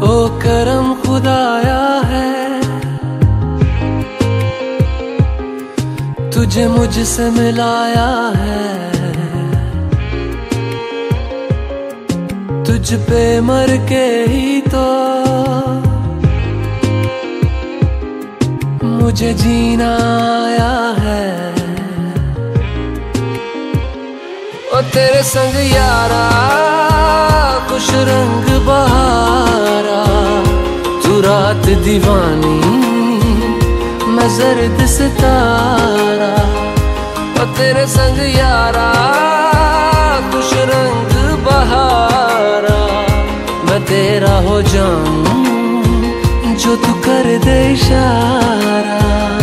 ओ करम खुदाया है, तुझे मुझसे मिलाया है। तुझ पे मर के ही तो मुझे जीना आया है। ओ तेरे संग यारा खुश रंग बहारा, तू रात दीवानी मैं जर्द सितारा। ओ तेरे संग यारा खुश रंग बहारा, मैं तेरा हो जाऊं जो तू कर दे इशारा।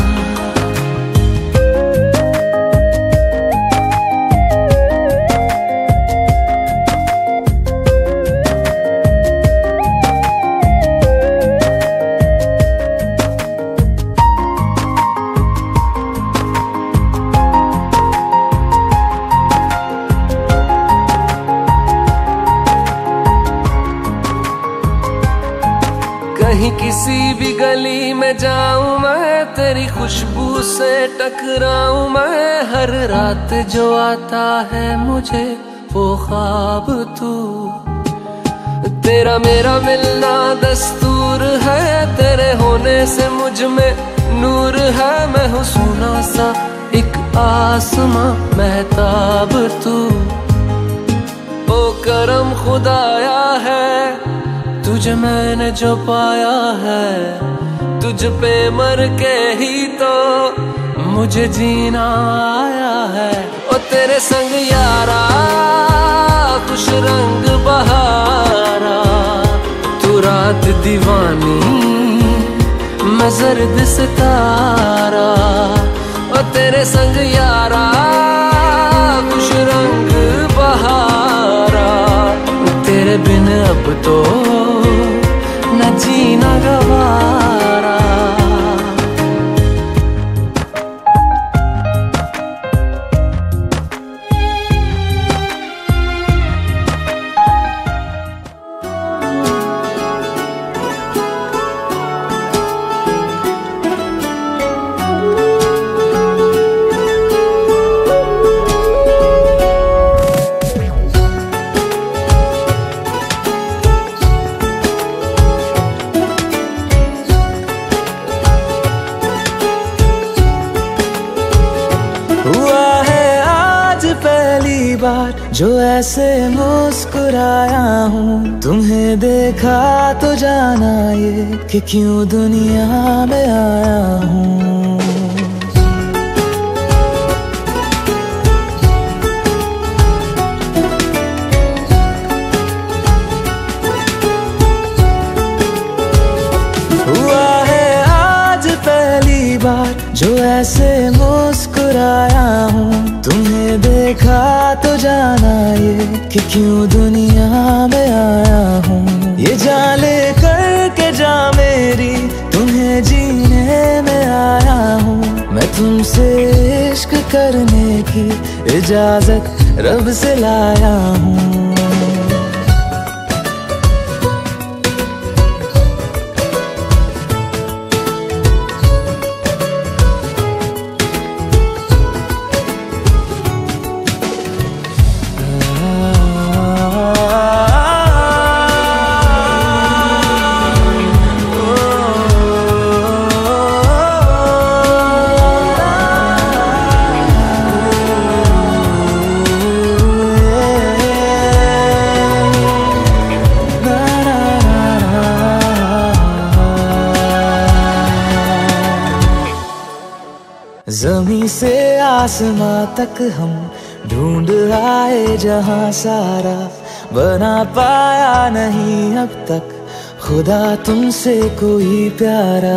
कहीं किसी भी गली में जाऊं मैं, तेरी खुशबू से टकराऊं मैं। हर रात जो आता है मुझे वो ख्वाब तू, तेरा मेरा मिलना दस्तूर है। तेरे होने से मुझ में नूर है, मैं हूँ सोना सा एक आसमां महताब तू। ओ करम खुदाया है, तुझे मैंने जो पाया है। तुझ पे मर के ही तो मुझे जीना आया है। ओ तेरे संग यारा खुश रंग बहारा, तू रात दीवानी मैं जर्द सितारा। ओ तेरे संग यारा खुश रंग बहारा, तेरे बिन अब तो न जीना गवारा। जो ऐसे मुस्कुराया हूँ, तुम्हें देखा तो जाना ये कि क्यों दुनिया में आया हूँ। हुआ है आज पहली बार जो ऐसे मुस्कुराया हूँ, तुम्हें देखा तो जाना ये कि क्यों दुनिया में आया हूँ। ये जान ले कर के जा मेरी, तुम्हें जीने में आया हूँ। मैं तुमसे इश्क करने की इजाजत रब से लाया हूँ। ज़मीं से आसमां तक हम ढूंढ आए जहां सारा, बना पाया नहीं अब तक खुदा तुमसे कोई प्यारा।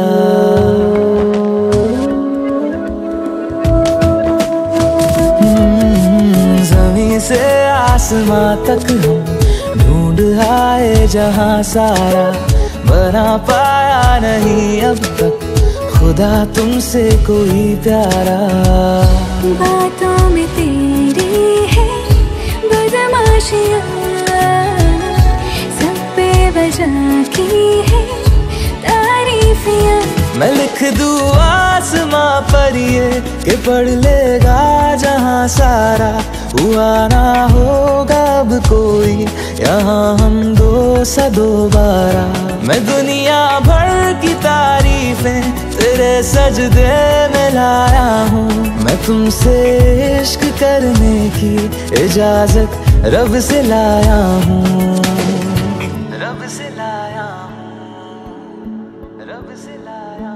ज़मीं से आसमां तक हम ढूंढ आए जहां सारा, बना पाया नहीं अब तक खुदा तुमसे कोई प्यारा। बातों में तेरी है बदमाशियाँ, सब पे सजा की है तारीफियाँ। मैं लिख दूँ आसमां पर ये कि पढ़ लेगा जहां सारा, हुआ ना होगा अब कोई यहाँ हम दो सा दोबारा। मैं दुनिया भर की तारीफें तेरे सजदे में लाया हूँ, मैं तुमसे इश्क करने की इजाजत रब से लाया हूँ, रब से लाया हूँ, रब से लाया।